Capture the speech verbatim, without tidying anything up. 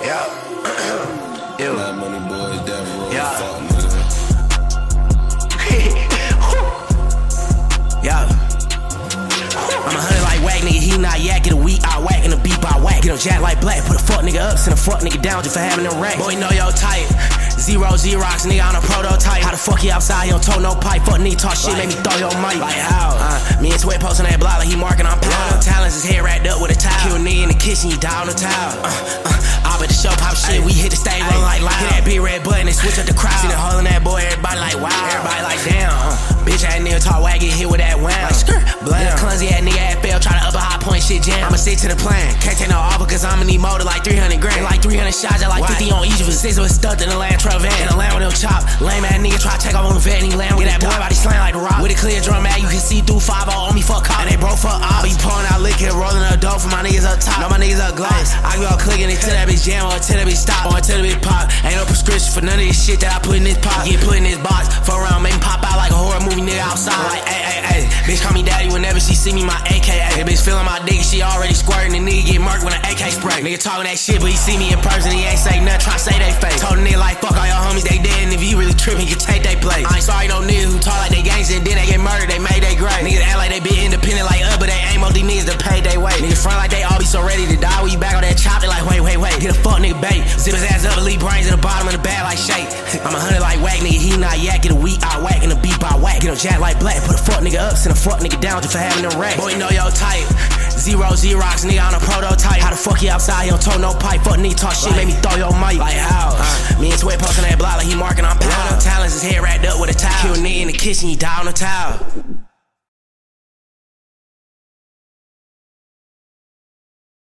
Yeah. Ew. That money boys, that road, Yeah. fuck nigga. Yeah. I'm a hundred like whack nigga, he not yak, get a weak, I whack, and a beep, I whack. Get him jack like black, put a fuck nigga up, send a fuck nigga down just for having them racks. Boy, know your type. Zero Xerox, nigga on a prototype. How the fuck he outside, he don't tote no pipe. Fuck nigga talk shit, like, make me throw your mic. Like how? Uh, me and Sweat posting that block like he marking on pound. Talents, his head wrapped up with a towel. Kill a nigga in the kitchen, he die on the towel. Uh, uh, I'll bet the show pop shit, we hit the stage rolling like loud. Hit that big red button and switch up the crowd. See the hole in that boy, everybody like wow. Everybody like damn. Uh, bitch ass nigga talk whack, get hit with that wham. Like skirt, blam. Clumsy ass nigga ass fail, try to up a high point shit jam. I'ma stick to the plan, can't take no offer cause I'ma need more than like three hundred grand. Like three hundred shots, I like fifty on each of us. Six of us stuck in the land truck van. In the land with them chop. Lame ass nigga try to take off on the vet and he land with that boy body slang like the rock. With a clear drum mat, you can see through five oh on me fuck cop. And they broke fuck off. Be pouring out liquor, rolling up dope for my niggas up top. Know my niggas up glass. I be all clicking until that bitch jam or until that bitch stop or until that bitch pop. Ain't no prescription for none of this shit that I put in this pot. Get put in this box. Fuck around, make me pop out like a horror movie nigga outside. Like, ay, ay, ay. Bitch call me daddy whenever she see me, my A K A. That bitch feeling my dick, she already squirting. The nigga get murked with an A K spray. Nigga talking that shit, but he see me in person, he ain't say nothing, try to say they fake. Told a nigga like, fuck all your homies, they dead, and if you really tripping, you take they place. I ain't sorry no niggas who talk like they gangsta and then they get murdered, they made they grave. Niggas act like they be independent like us, but they ain't more these niggas to pay they way. Niggas front like they all be so ready to die, when you back on that chop, they like, wait, wait, wait. Get a fuck nigga bait, zip his ass up and leave brains in the bottom of the bag like shake. I'm a hundred like whack nigga, he not yak, get a weak, I whack, and a beep, I whack. Get him jack like black, put a fuck nigga up, send a fuck nigga down just for having them racks. Boy, know your type. Zero Xerox, nigga on a prototype. How the fuck he outside, he don't tote no pipe. Fuck nigga talk shit, like, make me throw your mic. Like how? Uh, me and Sweat posting that block like he marking on pound. Talents, his head wrapped up with a towel. Kill a nigga in the kitchen, he die on the towel.